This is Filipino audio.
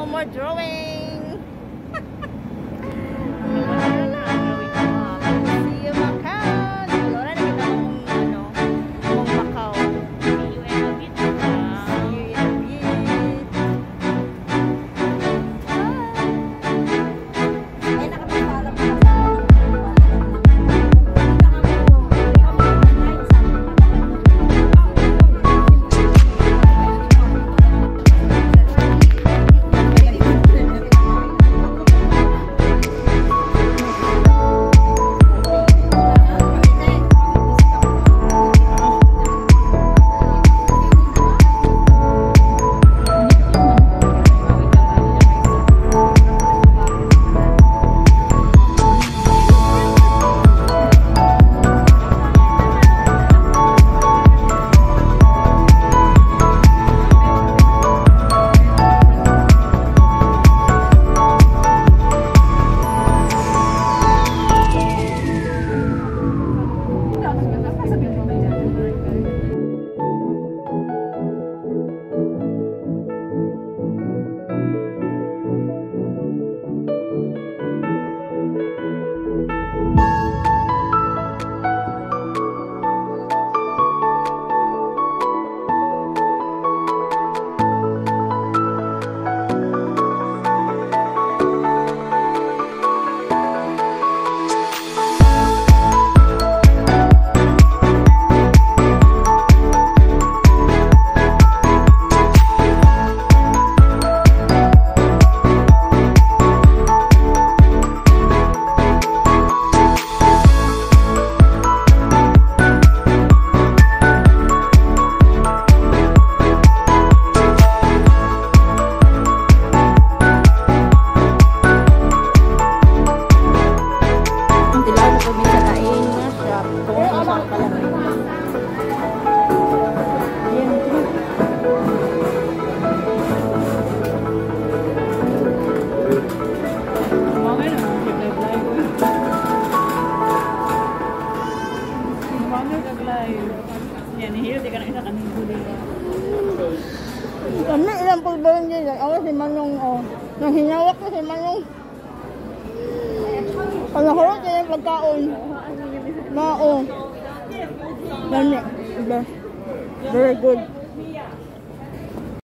No more drawing. See you, Macau. Wala na kita mong Macau. See you in a bit. See you in a bit. Ay, nakapagpala pa. Kami ilang pagbalong dyan. Ako si Manong, nang hinawak ko si Manong. Panaharot niya yung pagkaon. Mao. Gani. Very good.